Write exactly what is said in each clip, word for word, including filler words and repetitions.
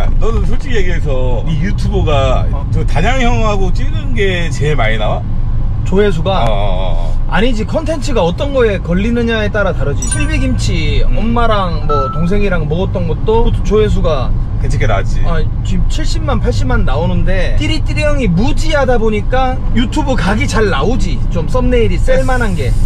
야, 너는 솔직히 얘기해서 이 유튜버가 어? 저 단양 형하고 찍은 게 제일 많이 나와? 조회수가? 어... 아니지, 컨텐츠가 어떤 거에 걸리느냐에 따라 다르지. 실비김치 음. 엄마랑 뭐 동생이랑 먹었던 것도 조회수가 괜찮게 나왔지. 아, 지금 칠십만 팔십만 나오는데 띠리띠리 형이 무지하다 보니까 유튜브 각이 잘 나오지. 좀 썸네일이 셀만한 게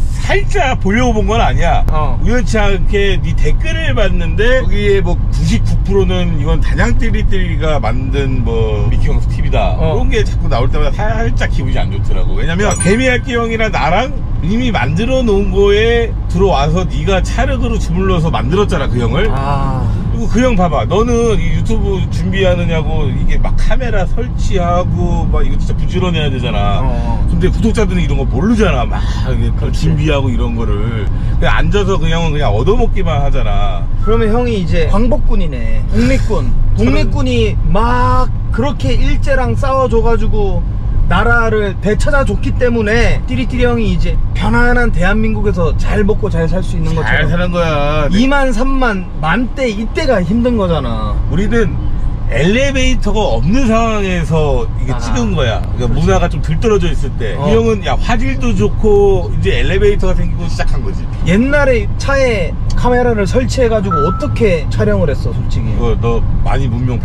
살짝 보려고 본 건 아니야. 어. 우연치 않게 네 댓글을 봤는데 거기에 뭐 구십구 퍼센트는 이건 단양 띠리띠리가 만든 뭐 미키광수 티비다 어. 그런 게 자꾸 나올 때마다 살짝 기분이 안 좋더라고. 왜냐면 개미할기 형이랑 나랑 이미 만들어 놓은 거에 들어와서 네가 차력으로 주물러서 만들었잖아, 그 형을. 아. 그리고 그 형 봐봐, 너는 이 유튜브 준비하느냐고 이게 막 카메라 설치하고 막 이거 진짜 부지런해야 되잖아. 어. 근데 구독자들은 이런 거 모르잖아. 막 준비하고 이런 거를 그냥 앉아서 그냥 그냥 얻어먹기만 하잖아. 그러면 형이 이제 광복군이네. 독립군. 독립군이 막 그렇게 일제랑 싸워줘가지고 나라를 되찾아줬기 때문에 띠리띠리 형이 이제 편안한 대한민국에서 잘 먹고 잘 살 수 있는 것처럼 잘 사는 거야. 이만 삼만 만대 이때가 힘든 거잖아. 우리는 엘리베이터가 없는 상황에서 이게 아, 찍은 거야. 그러니까 그렇지. 문화가 좀 들떨어져 있을 때. 어. 이 형은 야 화질도 좋고 이제 엘리베이터가 생기고 시작한 거지. 옛날에 차에 카메라를 설치해가지고 어떻게 촬영을 했어, 솔직히. 그거 너 많이 문명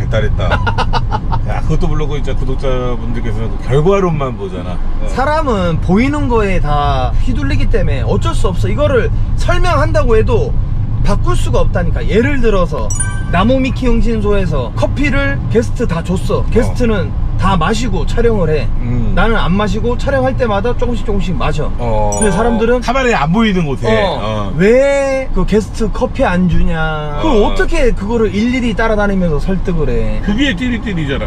배달했다. 야, 그것도 물론 이제 구독자분들께서는 그 결과론만 보잖아. 어. 사람은 보이는 거에 다 휘둘리기 때문에 어쩔 수 없어. 이거를 설명한다고 해도 바꿀 수가 없다니까. 예를 들어서 나무미키 용신소에서 커피를 게스트 다 줬어. 게스트는 어. 다 마시고 촬영을 해. 음. 나는 안 마시고 촬영할 때마다 조금씩 조금씩 마셔. 어. 근데 사람들은 카메라에 안 보이는 곳에 어. 어. 왜 그 게스트 커피 안 주냐. 어. 그럼 어떻게 그거를 일일이 따라다니면서 설득을 해. 그게 띠리띠리잖아.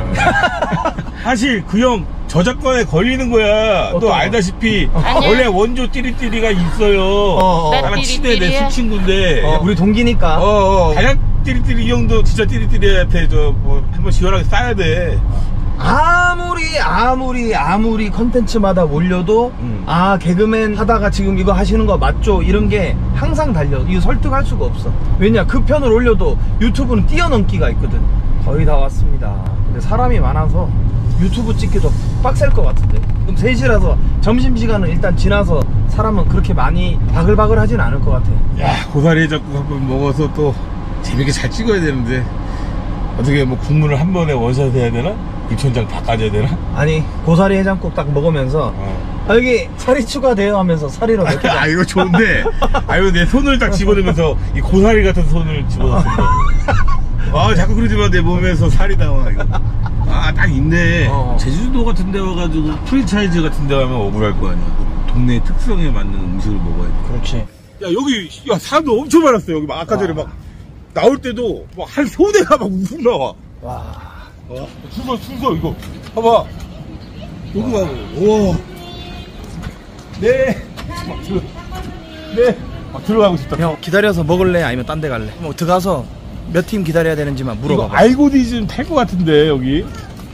사실 그 형 저작권에 걸리는 거야. 너 알다시피 어. 원래 원조 띠리띠리가 있어요. 어, 어. 나랑 친해, 내 수친구인데 어, 우리 동기니까. 어, 어. 단양 띠리띠리 이 형도 진짜 띠리띠리한테 저 뭐 한번 시원하게 싸야 돼. 아무리 아무리 아무리 컨텐츠마다 올려도 음. 아 개그맨 하다가 지금 이거 하시는 거 맞죠? 이런 게 항상 달려. 이거 설득할 수가 없어. 왜냐, 그 편을 올려도 유튜브는 뛰어넘기가 있거든. 거의 다 왔습니다. 근데 사람이 많아서 유튜브 찍기도 빡셀 것 같은데. 그럼 세 시라서 점심시간은 일단 지나서 사람은 그렇게 많이 바글바글 하진 않을 것 같아. 야, 고사리 해장국 한번 먹어서 또 재밌게 잘 찍어야 되는데 어떻게 뭐 국물을 한 번에 원샷 해야 되나? 입천장 다 까져야 되나? 아니, 고사리 해장국 딱 먹으면서 어. 아, 여기 살이 추가돼요 하면서 사리로 몇 개. 아, 이거 좋은데. 아, 이거 내 손을 딱 집어넣으면서 이 고사리 같은 손을 집어넣습니다. 아, 자꾸 그러지 마. 내 몸에서 살이 나와 이거. 아, 딱 있네. 어. 제주도 같은 데 와가지고 프랜차이즈 같은 데 가면 억울할 거 아니야. 동네 특성에 맞는 음식을 먹어야 돼. 그렇지. 야, 여기 야 사람도 엄청 많았어. 여기 막 아까 전에 막 나올 때도 막 한 소대가 막 우뚝 나와. 와. 와, 줄서 줄서 이거 봐봐. 여기 봐. 우와. 네. 막 들어. 네. 막 들어가고 싶다. 형, 기다려서 먹을래? 아니면 딴 데 갈래? 뭐 들어가서 몇 팀 기다려야 되는지만 물어봐. 이거 알고리즘 탈 것 같은데 여기.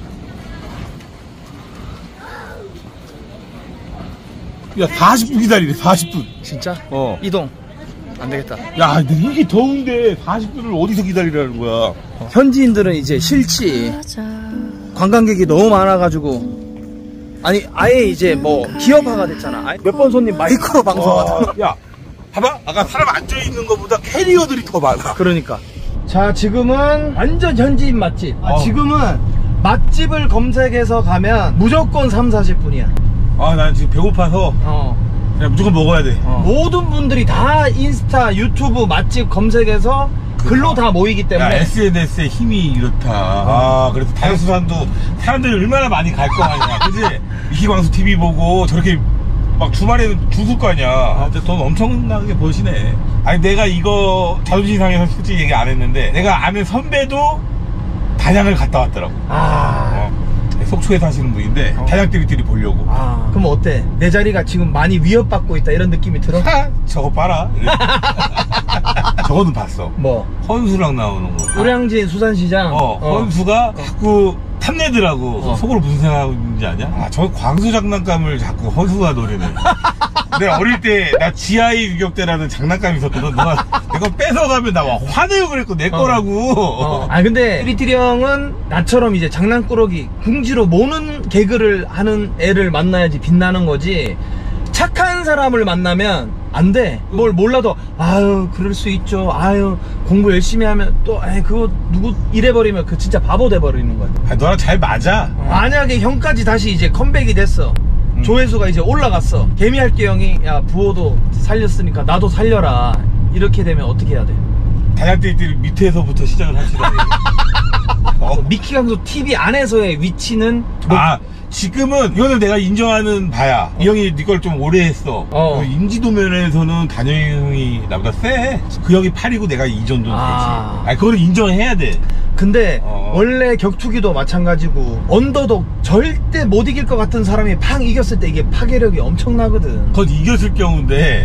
야, 사십 분 기다리래. 사십 분. 진짜? 어. 이동. 안 되겠다. 야, 이게 더운데 사십 분을 어디서 기다리라는 거야? 어. 현지인들은 이제 싫지. 관광객이 너무 많아가지고. 아니, 아예 이제 뭐 기업화가 됐잖아. 몇 번 손님 마이크로 방송하다. 어. 야, 봐봐. 아까 사람 앉아있는 것보다 캐리어들이 더 많아. 그러니까. 자, 지금은 완전 현지인 맛집. 어. 아, 지금은 맛집을 검색해서 가면 무조건 삼, 사십 분이야. 아, 난 지금 배고파서 어. 그냥 무조건 먹어야 돼. 어. 모든 분들이 다 인스타, 유튜브 맛집 검색해서 글로 다 모이기 때문에. 야, 에스엔에스의 힘이 이렇다. 어. 아, 그래서 다이어트산도 사람들이 얼마나 많이 갈 거 아니야. 그치? 미키광수 티비 보고 저렇게 막 주말에는 줄 설 거 아니야. 아, 돈 엄청나게 버시네. 아니, 내가 이거 자존심 상해서 솔직히 얘기 안 했는데 내가 아는 선배도 단양을 갔다 왔더라고. 아. 어. 속초에 사시는 분인데 어. 단양 띠리띠리 보려고. 아, 그럼 어때? 내 자리가 지금 많이 위협받고 있다 이런 느낌이 들어? 하, 저거 봐라. 저거는 봤어. 뭐? 헌수랑 나오는 거. 우량진 수산시장. 어, 어. 헌수가 자꾸 탐내더라고. 어. 속으로 무슨 생각인지 아냐? 아, 저 광수 장난감을 자꾸 헌수가 노리네. 내가 어릴 때 나 지아이 유격대라는 장난감이 있었거든. 너가 내가 그거 뺏어가면 나 화내요 그랬고 내 어. 거라고. 어. 아 근데 띠리띠리 형은 나처럼 이제 장난꾸러기 궁지로 모는 개그를 하는 애를 만나야지 빛나는 거지. 착한 사람을 만나면 안 돼. 뭘 몰라도 아유 그럴 수 있죠. 아유 공부 열심히 하면 또 에이 그거 누구 이래버리면 그 진짜 바보 돼버리는 거야. 아, 너랑 잘 맞아. 어. 만약에 형까지 다시 이제 컴백이 됐어. 음. 조회수가 이제 올라갔어. 개미할게 형이 야 부호도 살렸으니까 나도 살려라. 이렇게 되면 어떻게 해야 돼? 다양띠리띠리 밑에서부터 시작을 합시다. 어. 미키 강도 티비 안에서의 위치는 뭐... 아 지금은 이거는 내가 인정하는 바야. 이 형이 네 걸 좀 오래 했어. 어. 인지도 면에서는 단영이 형이 나보다 세. 그 형이 팔이고 내가 이 정도는 아. 되지. 아 그거는 인정해야 돼. 근데 어. 원래 격투기도 마찬가지고 언더독 절대 못 이길 것 같은 사람이 팡 이겼을 때 이게 파괴력이 엄청나거든. 그건 이겼을 경우인데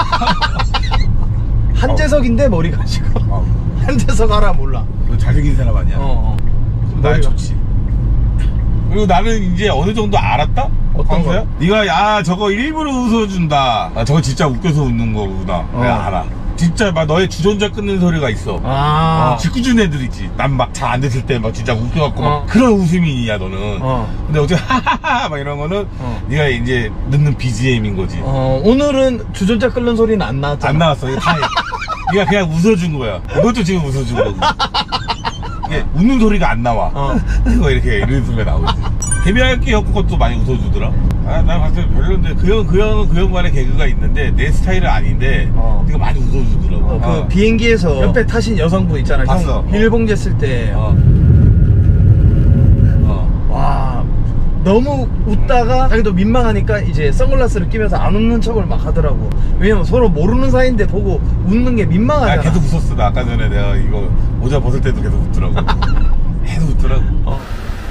한재석인데 머리가 지금 어. 한재석 알아 몰라. 너 잘생긴 사람 아니야? 어, 어. 나 머리가. 좋지. 그리고 나는 이제 어느 정도 알았다? 어떤 거야? 네가 야 저거 일부러 웃어준다. 아 저거 진짜 웃겨서 웃는 거구나. 어. 내가 알아. 진짜 막 너의 주전자 끊는 소리가 있어. 아. 어, 짓궂은 애들 있지. 난 막 잘 안 됐을 때 막 진짜 웃겨갖고 어. 막 그런 웃음이야 너는. 어. 근데 어째 하하하 막 이런 거는 어. 네가 이제 넣는 비지엠인 거지. 어, 오늘은 주전자 끓는 소리는 안 나왔잖아. 안 나왔어. 이거 다 네가 그냥 웃어준 거야. 이것도 지금 웃어준 거고. 이게 웃는 소리가 안 나와. 어. 그거 이렇게 이런 소리가 나오지. 데뷔할게 형 것도 많이 웃어주더라. 아, 나 봤을 때 별론데 그 형, 그 형은 그 형만의 개그가 있는데 내 스타일은 아닌데 어. 네가 많이 웃어주더라고. 어, 그 어. 비행기에서 옆에 타신 여성분 있잖아. 봤어. 형 비닐봉지 했을 때. 어. 어. 와 너무 웃다가 자기도 민망하니까 이제 선글라스를 끼면서 안 웃는 척을 막 하더라고. 왜냐면 서로 모르는 사이인데 보고 웃는 게 민망하잖아. 나 계속 웃었어. 나 아까 전에 내가 이거 모자 벗을 때도 계속 웃더라고. 계속 웃더라고. 어.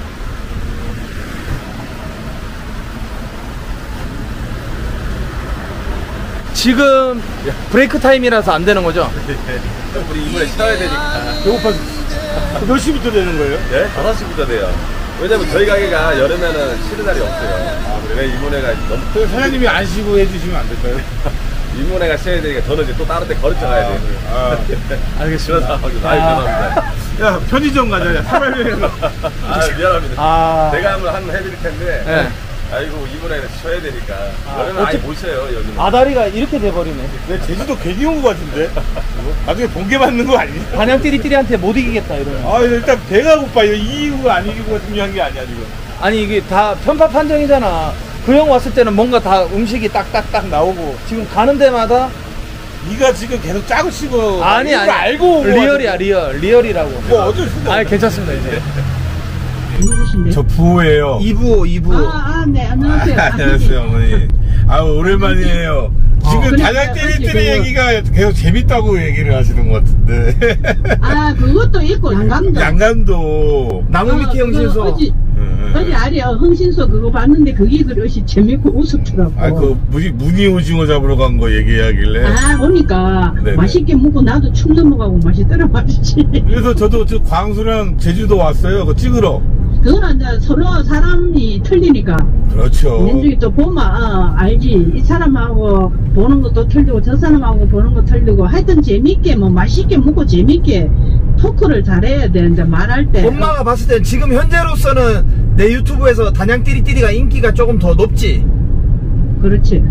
지금 브레이크 타임이라서 안 되는 거죠? 우리 이번에 쉬어야 되니까. 배고파서 몇 시부터 되는 거예요? 예? 다섯 시부터 돼요. 왜냐면 저희 가게가 여름에는 쉬는 날이 없어요. 아, 그래? 이모네가 너무 그 사장님이 안 쉬고 해주시면 안 될까요? 이모네가 쉬어야 되니까 저는 이제 또 다른 데 걸쳐 가야 돼요. 아, 알겠습니다. 그런 상황이 많이 변합니다. 야 편의점 가자. 야 사발면에 아, 미안합니다. 아. 내가 한번 한 해드릴 텐데. 네. 아이고, 이모네는 쉬어야 되니까. 아, 여름에 많이 어째- 못 쉬어요, 여기는. 아다리가 이렇게 돼버리네. 내 제주도 괜히 온 거 같은데? 나중에 번개 맞는 거 아니야? 반양 띠리띠리한테 못 이기겠다 이러면. 아 일단 배가 고파. 이거 이기고가 안 이기고가 중요한 게 아니야 지금. 아니 이게 다 편파 판정이잖아. 그 형 왔을 때는 뭔가 다 음식이 딱딱딱 나오고 지금 가는 데마다 네가 지금 계속 짜고 치고 아니 이거 아니 알고 온 거 리얼이야 같은데. 리얼 리얼이라고. 뭐 어쩔 수가 아니 없어. 괜찮습니다 이제. 누구신데? 저 부호예요. 이부 이부. 아, 아, 네, 안녕하세요. 아, 안녕하세요 어머니. 아 오랜만이에요. 지금 그러니까 단양 띠리띠리 어찌 얘기가 계속 재밌다고 얘기를 하시는 것 같은데. 아, 그것도 있고, 양감도. 양감도. 나무 밑에 형신소. 어제, 응, 응. 어제 아래 흥신소 그거 봤는데 그게 그릇이 재밌고 웃었더라고. 아, 그, 무니, 무늬 오징어 잡으러 간 거 얘기하길래. 아, 보니까 네네. 맛있게 먹고 나도 춤 넘어가고 맛있더라, 맛있지. 그래서 저도 저 광수랑 제주도 왔어요. 그거 찍으러. 그거는 이제 서로 사람이 틀리니까. 그렇죠. 민중이 또 보면, 어, 알지. 이 사람하고 보는 것도 틀리고, 저 사람하고 보는 것도 틀리고, 하여튼 재밌게, 뭐, 맛있게 먹고 재밌게 토크를 잘해야 돼, 이제 말할 때. 엄마가 봤을 때 지금 현재로서는 내 유튜브에서 단양 띠리띠리가 인기가 조금 더 높지. 그렇지.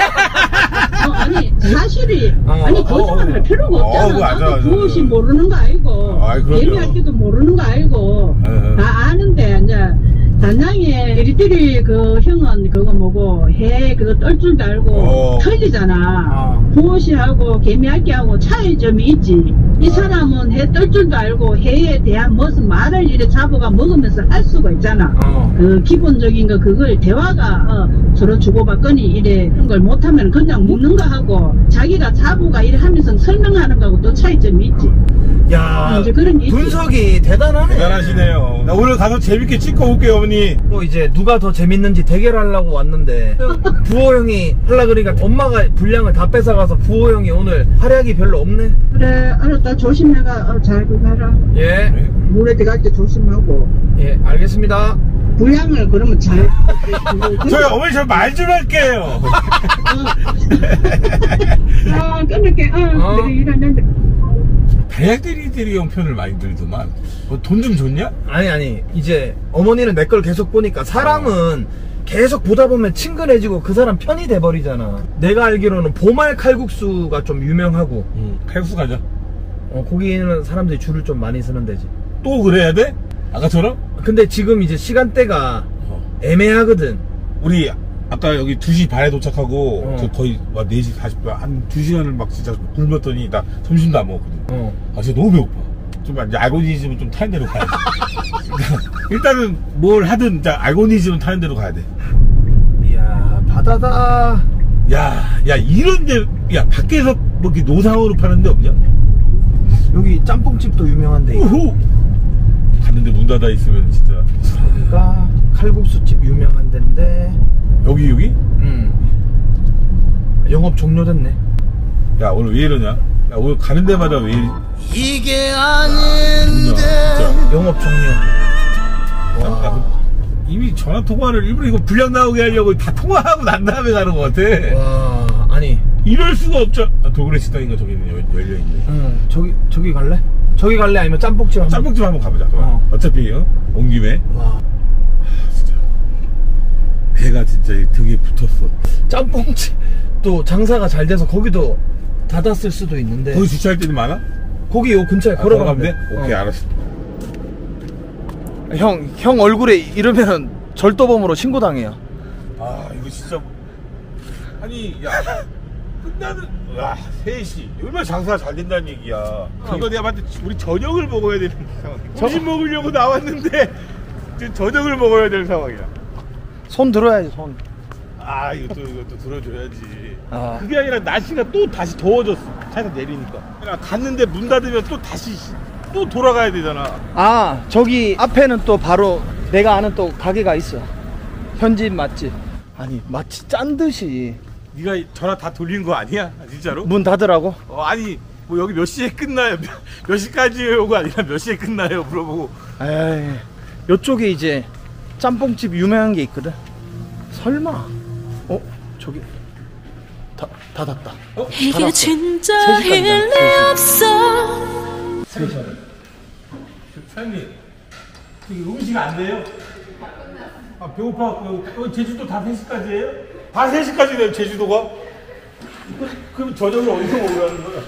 어, 아니 사실이 어, 아니 어, 거짓말 어, 할 필요가 어, 없잖아. 맞아, 나도 맞아. 무엇이 모르는 거 알고 아이, 그럼요. 예매할지도 모르는 거 알고 예, 예. 다 아는데 이제 단양에 띠리띠리 그 형은 그거 뭐고 해 그거 떨 줄도 알고 어. 틀리잖아. 어. 무엇이하고 개미할게하고 차이점이 있지. 이 사람은 해 떨 줄도 알고 해에 대한 무슨 말을 이래 잡아가 먹으면서 할 수가 있잖아. 어. 그 기본적인 거 그걸 대화가 어, 서로 주고받거니 이래 그런 걸 못하면 그냥 묻는 거 하고 자기가 자부가 이래 하면서 설명하는 거하고 또 차이점이 있지. 야 이제 그런 게 있지. 분석이 대단하네. 대단하시네요. 나 오늘 가서 재밌게 찍고 올게요, 어머니. 또 이제 누가 더 재밌는지 대결하려고 왔는데 부호 형이 하려 그러니까 엄마가 분량을 다 뺏어가서 부호 형이 오늘 활약이 별로 없네. 그래 알았다 조심해가 어, 잘 가라. 예, 물에 들어갈 때 조심하고. 예, 알겠습니다. 분량을 그러면 잘. 저희 어머니 저 말 좀 할게요. 아, 끊을게. 어, 어. 그래, 일하는데. 다양대리들이 형편을 많이 들더만. 뭐 돈 좀 줬냐? 아니 아니 이제 어머니는 내 걸 계속 보니까 사람은 계속 보다 보면 친근해지고 그 사람 편이 돼버리잖아. 내가 알기로는 보말 칼국수가 좀 유명하고 응. 칼국수 가자. 어, 거기는 사람들이 줄을 좀 많이 서는 데지. 또 그래야 돼? 아까처럼? 근데 지금 이제 시간대가 어. 애매하거든. 우리 아까 여기 두 시 반에 도착하고 어. 저 거의 막 네 시 사십 분 한 두 시간을 막 진짜 굶었더니 나 점심도 안 먹었거든. 어. 아 진짜 너무 배고파. 좀 이제 알고니즘은 좀 타는 대로 가야지. 일단은 뭘 하든 이제 알고니즘은 타는 대로 가야 돼. 이야 바다다. 야, 야 이런 데, 야 밖에서 뭐 이렇게 노상으로 파는 데 없냐? 여기 짬뽕집도 유명한데 우후. 갔는데 문 닫아 있으면 진짜. 여기가 칼국수집 유명한 데인데 여기 여기? 음 영업 종료됐네. 야 오늘 왜 이러냐? 야 오늘 가는 데마다 왜 이리... 이게 아닌데 영업 종료. 야, 야, 그 이미 전화 통화를 일부러 이거 분량 나오게 하려고 다 통화하고 난 다음에 가는 것 같아. 와 아니 이럴 수가 없죠. 아, 돌고래 식당인가 저기는 열려있네. 응 저기 저기 갈래? 저기 갈래? 아니면 짬뽕집 한번? 짬뽕집 한번 가보자. 어. 어. 어차피 어? 온 김에. 와 진짜 배가 진짜 등에 붙었어. 짬뽕집 또 장사가 잘 돼서 거기도 닫았을 수도 있는데 거기 주차할 때도 많아? 거기 요 근처에 아, 걸어가면 돼? 돼? 오케이 어. 알았어. 형, 형 얼굴에 이러면은 절도범으로 신고당해요. 아 이거 진짜 아니 야 끝나는 와 세 시 얼마나 장사가 잘 된다는 얘기야. 이거 내가 봤을 때 우리 저녁을 먹어야 되는 상황. 점심 먹으려고 나왔는데 지금 저녁을 먹어야 되는 상황이야. 손 들어야지 손. 아 이것도 이것도 들어줘야지. 아. 그게 아니라 날씨가 또 다시 더워졌어. 차에서 내리니까. 그러니까 갔는데 문 닫으면 또 다시 또 돌아가야 되잖아. 아 저기 앞에는 또 바로 내가 아는 또 가게가 있어. 현지인 맛집. 아니 마치 짠 듯이 네가 전화 다 돌린 거 아니야? 진짜로? 문 닫으라고? 어, 아니 뭐 여기 몇 시에 끝나요? 몇, 몇 시까지요가 아니라 몇 시에 끝나요? 물어보고. 에이 요쪽에 이제 짬뽕집 유명한 게 있거든. 설마 어? 저기 다, 닫았다. 어? 이게 닫았어. 진짜 세 시간이다, 일리 세 시간. 없어. 세 시간. 사장님 여기 음식 안 돼요? 아 배고파갖고 어, 제주도 다 세 시까지예요? 다 세 시까지네요 제주도가? 그럼 저녁을 어디서 먹으라는 거야?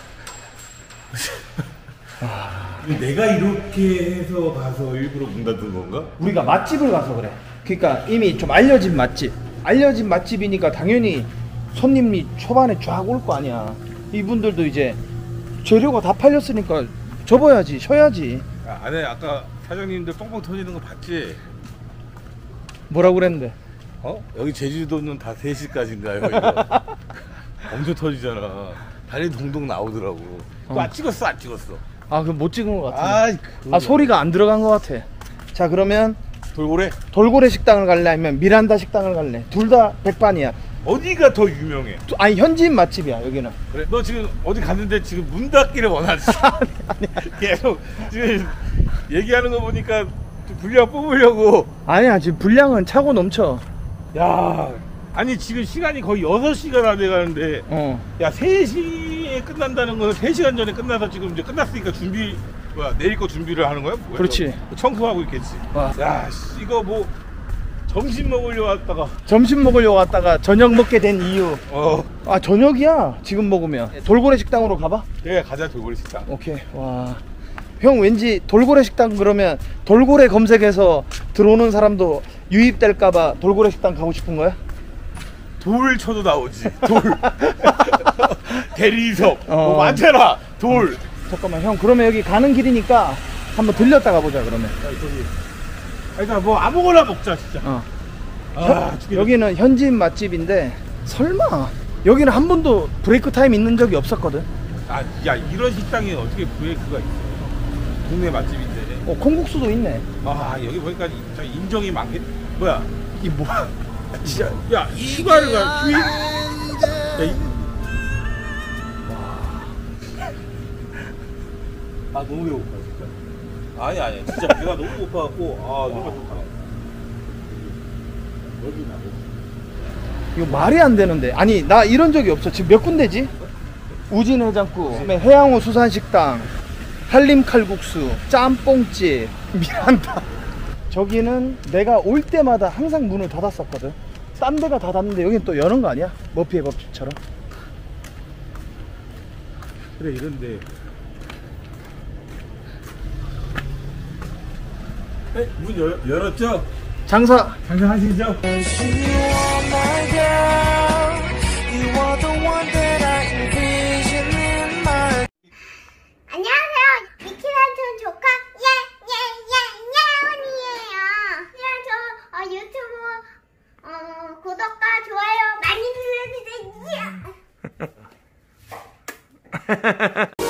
내가 이렇게 해서 가서 일부러 문 닫은 건가? 우리가 맛집을 가서 그래. 그러니까 이미 좀 알려진 맛집. 알려진 맛집이니까 당연히 손님이 초반에 쫙 올 거 아니야. 이분들도 이제 재료가 다 팔렸으니까 접어야지, 쉬어야지. 야, 안에 아까 사장님들 뻥뻥 터지는 거 봤지? 뭐라고 그랬는데? 어? 여기 제주도는 다 세 시까지인가요? 이거. 엄청 터지잖아. 다리 동동 나오더라고. 그거 어. 안 찍었어? 안 찍었어? 아, 그럼 못 찍은 것 같은데. 아이, 아, 소리가 안 들어간 것 같아. 자, 그러면 돌고래? 돌고래 식당을 갈래? 아니면 미란다 식당을 갈래? 둘 다 백반이야. 어디가 더 유명해? 두- 아니, 현지인 맛집이야, 여기는. 그래? 너 지금 어디 갔는데 지금 문 닫기를 원하지? 아니, 아니. 계속 지금 얘기하는 거 보니까 좀 분량 뽑으려고. 아니야, 지금 분량은 차고 넘쳐. 야, 아니 지금 시간이 거의 여섯 시가 다 돼가는데 어. 야 세 시에 끝난다는 거는 세 시간 전에 끝나서 지금 이제 끝났으니까 준비 뭐야 내일 거 준비를 하는 거야? 뭐야, 그렇지. 너? 청소하고 있겠지. 와. 야 씨, 이거 뭐 점심 먹으려고 왔다가 점심 먹으려고 왔다가 저녁 먹게 된 이유. 어 아, 저녁이야, 지금 먹으면. 돌고래 식당으로 가봐? 그래 가자 돌고래 식당. 오케이. 와. 형 왠지 돌고래 식당 그러면 돌고래 검색해서 들어오는 사람도 유입될까봐 돌고래 식당 가고 싶은 거야? 돌 쳐도 나오지. 돌. 대리석. 어. 뭐 많잖아. 돌. 잠깐만 형, 그러면 여기 가는 길이니까 한번 들렸다 가보자 그러면. 일단 뭐 아무거나 먹자 진짜. 어. 아, 죽겠다. 여기는 현지인 맛집인데 설마 여기는 한 번도 브레이크 타임 있는 적이 없었거든. 아, 야 이런 식당에 어떻게 브레이크가 있어? 동네 맛집인데. 어, 콩국수도 있네. 아 여기 보니까 진짜 인정이 많겠. 뭐야? 이 뭐? 진짜. 야 휴가를 가. 휴일. 야, 이... 아 너무 배고파 진짜. 아니 아니 진짜 배가 너무 고파갖고 아 정말 좋다. 이거 말이 안 되는데. 아니 나 이런 적이 없어. 지금 몇 군데지? 우진해장국, 그다음에 해양호 수산식당, 한림칼국수, 짬뽕집, 미란다. 저기는 내가 올 때마다 항상 문을 닫았었거든. 딴 데가 닫았는데 여긴 또 여는 거 아니야? 머피의 법칙처럼. 그래 이런데 에? 문 열, 열었죠? 장사. 장사하시죠? 안녕하세요. 미키란촌 조카 예예예예언니예요. 저 어, 유튜브 어, 구독과 좋아요 많이 눌러주세요.